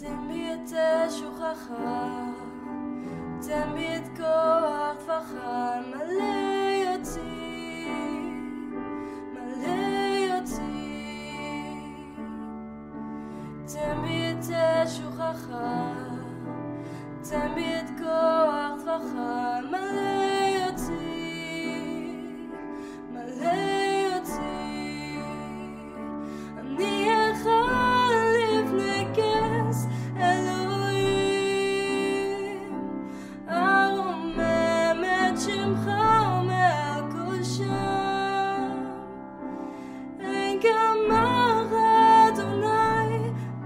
תן בי את שוכחה, תן בי את כוח טפחה, מלא אותי, מלא אותי. תן בי את שוכחה, תן בי את כוח טפחה, מלא אותי, מלא אותי. אני יכול לפנקס אלוהים, ארומם את שמך ומעל כל שם. אין כמוך אדוני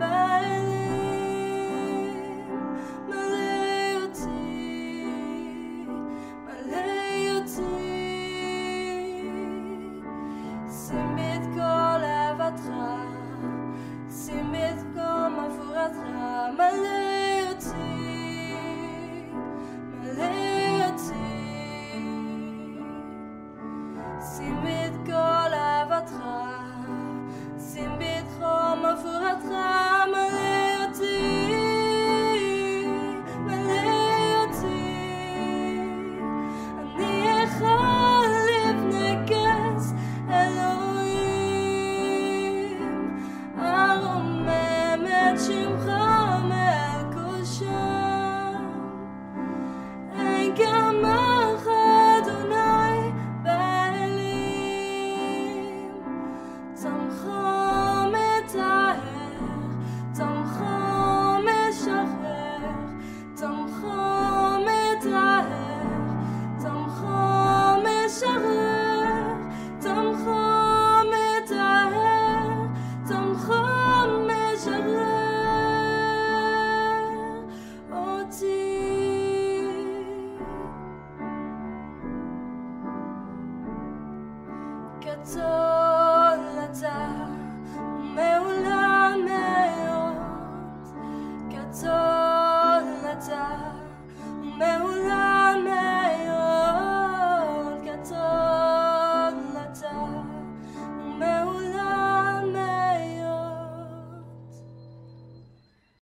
באלים, מלא אותי, מלא אותי. שים בי את כל אהבתך, שים בי את כל מפורתך, מלא אותי, מלא אותי. שים בי את כל אהבתך, שים בי את כל מפורתך, מלא אותי, מלא אותי. אני יכול לפנקס אלוהים, ארומם את שמך מעל כל שם. אין כמוך אדוני באלים, צמחו מטהר, צמחו משחרר, צמחו מטהר, צמחו משחרר, צמחו מטהר, צמחו משחרר אותי. כתוב